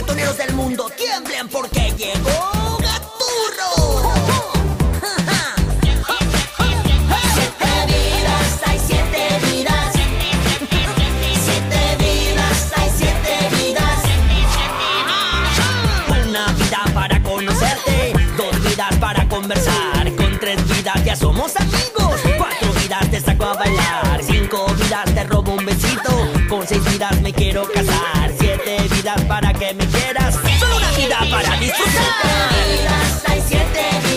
reggaetoneros del mundo tiemblen porque llegó Gaturro. Siete vidas, hay siete vidas. Siete vidas, hay siete vidas. Una vida para conocerte, dos vidas para conversar. Con tres vidas ya somos amigos. Cuatro vidas te saco a bailar. Cinco vidas te robo un besito. Con seis vidas me quiero casar. Siete vidas para que me quieras. Solo una vida para disfrutar. Siete vidas, hay siete vidas.